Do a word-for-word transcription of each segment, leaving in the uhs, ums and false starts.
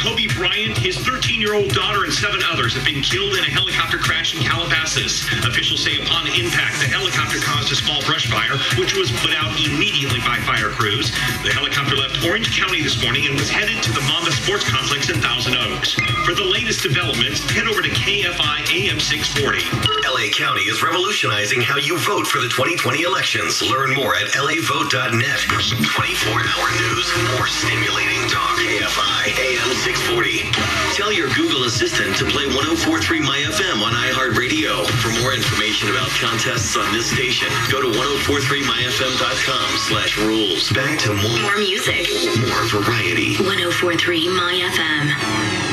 Kobe Bryant, his thirteen-year-old daughter, and seven others have been killed in a helicopter crash in Calabasas. Officials say upon impact, the helicopter caused a small brush fire, which was put out immediately by fire crews. The helicopter left Orange County this morning and was headed to the Mamba Sports Complex in Thousand Oaks. For the latest developments, head over to K F I A M six forty. L A County is revolutionizing how you vote for the twenty twenty elections. Learn more at L A vote dot net. twenty-four hour news, more stimulating talk. K F I A M six forty. Tell your Google Assistant to play one oh four point three My F M on iHeartRadio. For more information about contests on this station, go to one oh four point three my f m dot com slash rules. Back to more. More music. More variety. one oh four point three My F M.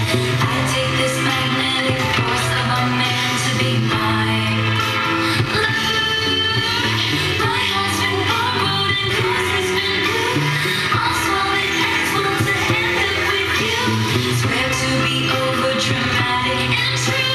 Swear to be over dramatic and true.